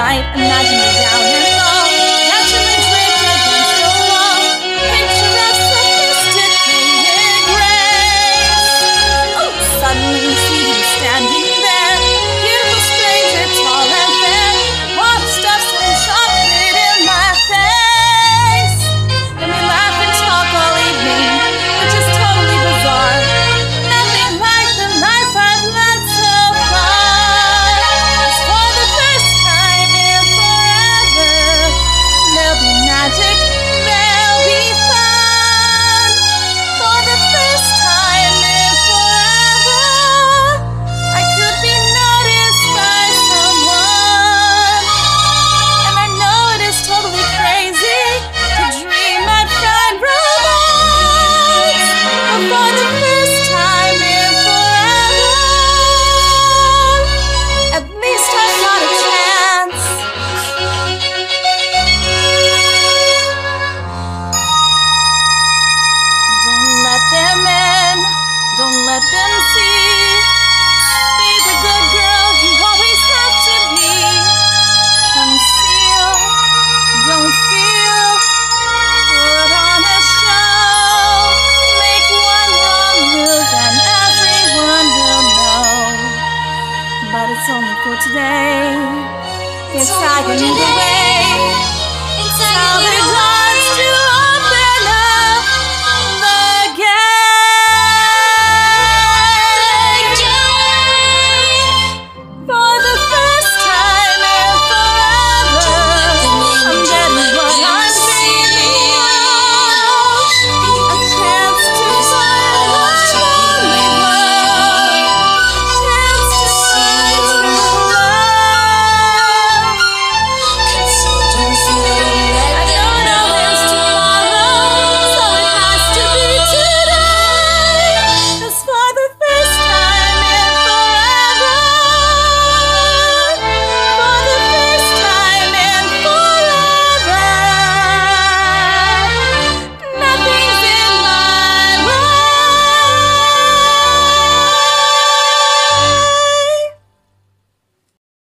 night, imagine me down and low, catching the draped against the wall, picture of sophisticated grace. Oh, suddenly see you standing there, beautiful stranger, tall and fair, warm stuff and chocolate in my face. And we laugh and talk all evening, which is totally bizarre. Nothing like the life I've led so far. 'Cause for the first time in forever, there'll be magic, there'll be fun. For the first time in forever, I could be noticed by someone. And I know it is totally crazy to dream I'd find romance. But for the first time in forever, at least I've got a chance. Don't let them in, don't let them see. Be the good girl you always have to be. Conceal, don't feel, put on a show. Make one wrong move and everyone will know. But it's only for today. It's agony the way. It's agony.